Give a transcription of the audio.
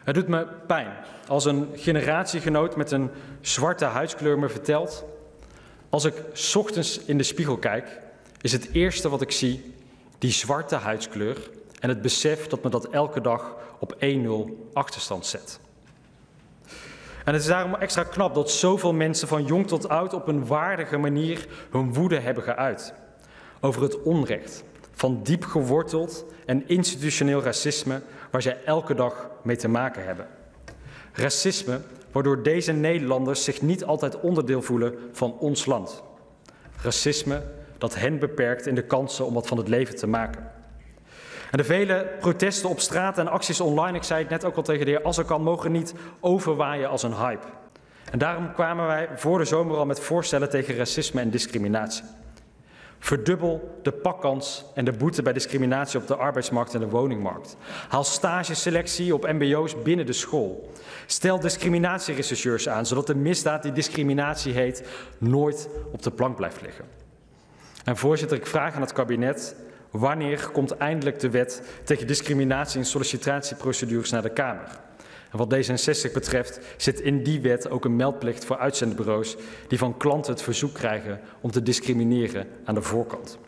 Het doet me pijn als een generatiegenoot met een zwarte huidskleur me vertelt: als ik 's ochtends in de spiegel kijk, is het eerste wat ik zie die zwarte huidskleur en het besef dat me dat elke dag op 1-0 achterstand zet. En het is daarom extra knap dat zoveel mensen van jong tot oud op een waardige manier hun woede hebben geuit over het onrecht van diep geworteld en institutioneel racisme waar zij elke dag mee te maken hebben. Racisme waardoor deze Nederlanders zich niet altijd onderdeel voelen van ons land. Racisme dat hen beperkt in de kansen om wat van het leven te maken. En de vele protesten op straat en acties online, ik zei het net ook al tegen de heer Azarkan, mogen niet overwaaien als een hype. En daarom kwamen wij voor de zomer al met voorstellen tegen racisme en discriminatie. Verdubbel de pakkans en de boete bij discriminatie op de arbeidsmarkt en de woningmarkt. Haal stageselectie op mbo's binnen de school. Stel discriminatierechercheurs aan, zodat de misdaad die discriminatie heet nooit op de plank blijft liggen. En voorzitter, ik vraag aan het kabinet: wanneer komt eindelijk de wet tegen discriminatie en sollicitatieprocedures naar de Kamer? En wat D66 betreft zit in die wet ook een meldplicht voor uitzendbureaus die van klanten het verzoek krijgen om te discrimineren aan de voorkant.